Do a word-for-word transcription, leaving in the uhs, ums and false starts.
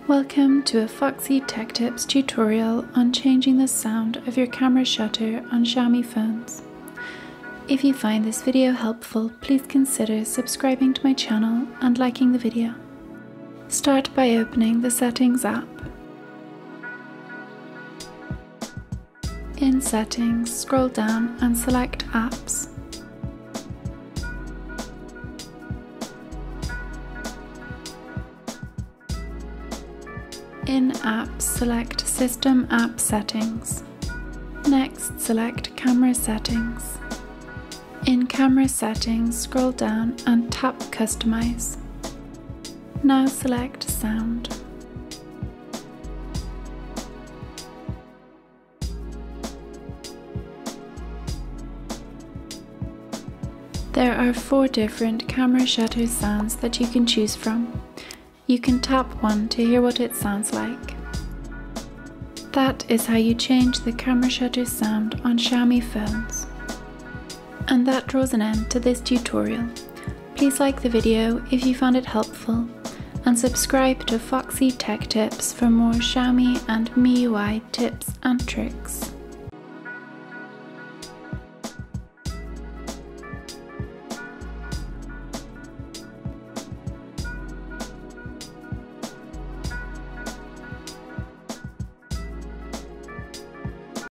Welcome to a Foxy Tech Tips tutorial on changing the sound of your camera shutter on Xiaomi phones. If you find this video helpful, please consider subscribing to my channel and liking the video. Start by opening the Settings app. In Settings, scroll down and select Apps. In Apps, select System App Settings. Next, select Camera Settings. In Camera Settings, scroll down and tap Customize. Now select Sound. There are four different camera shutter sounds that you can choose from. You can tap one to hear what it sounds like. That is how you change the camera shutter sound on Xiaomi phones. And that draws an end to this tutorial. Please like the video if you found it helpful, and subscribe to Foxy Tech Tips for more Xiaomi and M I U I tips and tricks.